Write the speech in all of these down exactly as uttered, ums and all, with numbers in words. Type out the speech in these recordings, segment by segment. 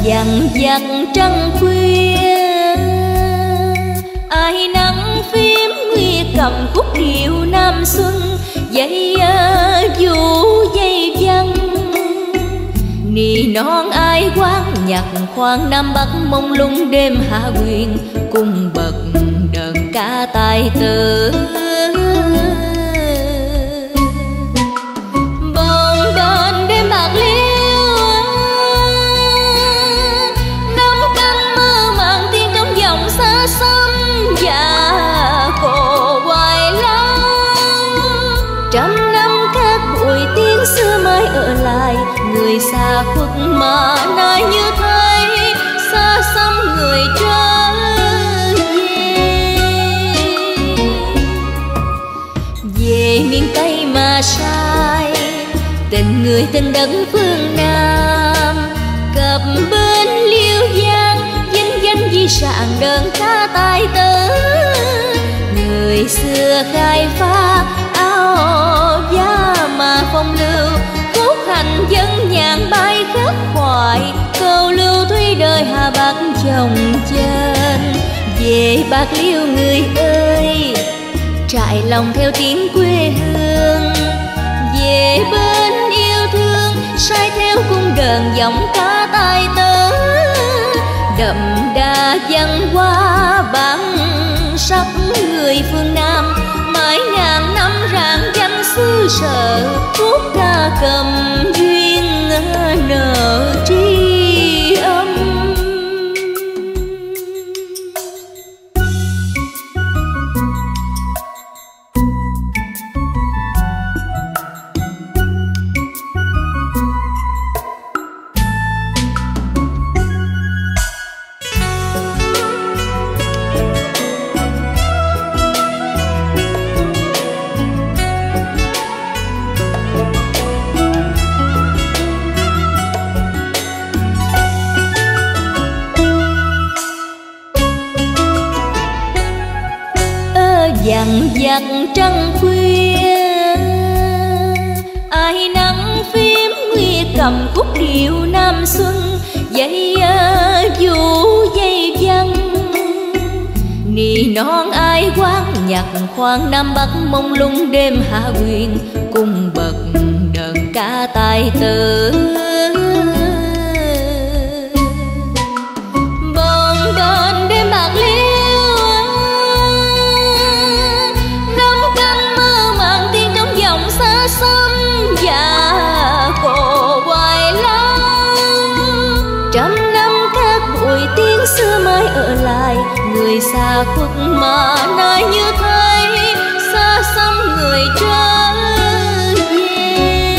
dằn vặt trăng khuya, ai nắng phím nguy cầm khúc điệu Nam Xuân, dây vũ dây văng nì non ai quán nhạc khoan Nam Bắc mông lung đêm hạ quyền cùng bậc đờn ca tài tử. Bồng bềnh đêm bạc liêu, năm canh mơ màng tiên trong dòng xa xăm và cổ hoài lắm. Trăm năm các bụi tiếng xưa mãi ở lại, người xa khuất mà nay như thấy xa xăm người trở về. Về miền Tây mà sai tình người tình đất phương Nam, cập bên Liêu Giang vinh danh di sản đơn ca tài tử. Người xưa khai phá áo da mà phong lưu, khúc hành dân nhàn bay khắc khoải, câu lưu thủy đời Hà Bắc chồng trên. Về Bạc Liêu người ơi, trải lòng theo tiếng quê hương, về bên yêu thương say theo cung đờn giọng ca tài tử. Đậm đà văn hóa bản sắc người phương Nam, mãi ngàn năm rạng danh xứ sở, khúc ca cầm duyên nở tri âm. Dằn vặt trăng khuya, ai nắng phím nguy cầm khúc điệu Nam Xuân, dây vũ dây văng nì non ai quán nhạc khoan Nam Bắc mông lung đêm hạ quyền cùng bậc đờn ca tài tử. Bồng bềnh đêm bạc liêu, năm canh mơ màng tiên trong dòng xa xăm và cổ hoài lắm. Trăm năm các bụi tiếng xưa mãi ở lại, người xa khuất mà nay như thấy xa xăm người trở về.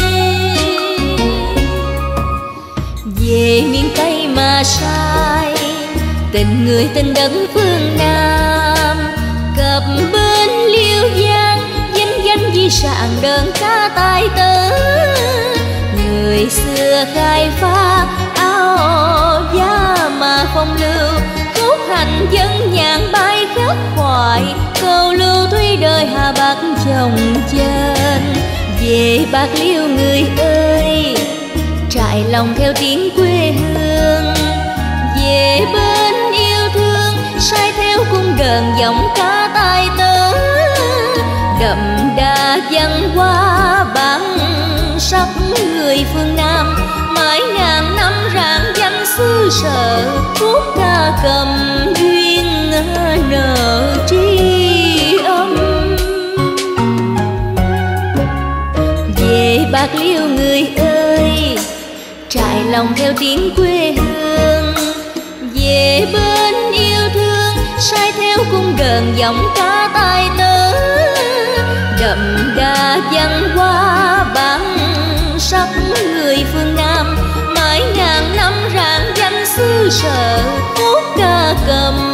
Về miền Tây mà sai tình người tình đất phương Nam, cập bên Liêu Giang vinh danh di sản đơn ca tài tử. Người xưa khai phá áo da mà phong lưu, khúc hành dân nhàn bay khắc khoải, câu lưu thủy đời Hà Bắc chồng trên. Về Bạc Liêu người ơi, trải lòng theo tiếng quê hương, về bên yêu thương say theo cung đờn giọng ca tài tử. Đậm đà văn hóa bản sắc người phương Nam, mãi ngàn năm rạng danh xứ sở, khúc ca cầm duyên nở tri âm. Về Bạc Liêu người ơi, trải lòng theo tiếng quê hương, về bên yêu thương say theo cung đờn giọng ca tài tử. Đậm đà văn hóa bản sắc người phương Nam, mãi ngàn năm rạng danh xứ sở, khúc ca cầm